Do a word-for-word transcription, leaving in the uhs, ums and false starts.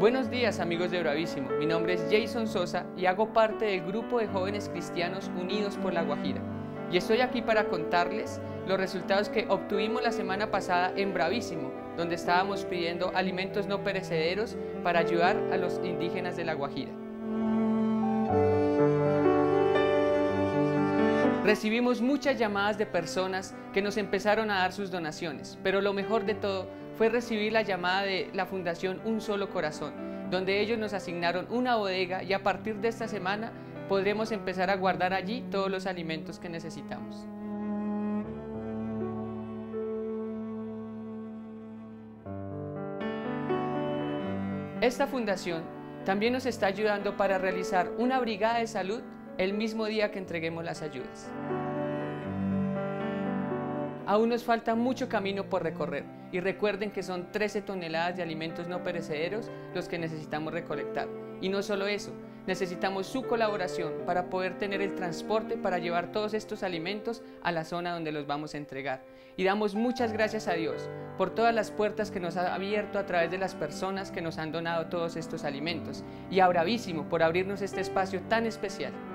Buenos días amigos de Bravísimo, mi nombre es Jason Sosa y hago parte del grupo de jóvenes cristianos unidos por La Guajira. Y estoy aquí para contarles los resultados que obtuvimos la semana pasada en Bravísimo, donde estábamos pidiendo alimentos no perecederos para ayudar a los indígenas de La Guajira. Recibimos muchas llamadas de personas que nos empezaron a dar sus donaciones, pero lo mejor de todo fue recibir la llamada de la Fundación Un Solo Corazón, donde ellos nos asignaron una bodega y a partir de esta semana podremos empezar a guardar allí todos los alimentos que necesitamos. Esta fundación también nos está ayudando para realizar una brigada de salud el mismo día que entreguemos las ayudas. Aún nos falta mucho camino por recorrer y recuerden que son trece toneladas de alimentos no perecederos los que necesitamos recolectar. Y no solo eso, necesitamos su colaboración para poder tener el transporte para llevar todos estos alimentos a la zona donde los vamos a entregar. Y damos muchas gracias a Dios por todas las puertas que nos ha abierto a través de las personas que nos han donado todos estos alimentos y a Bravísimo por abrirnos este espacio tan especial.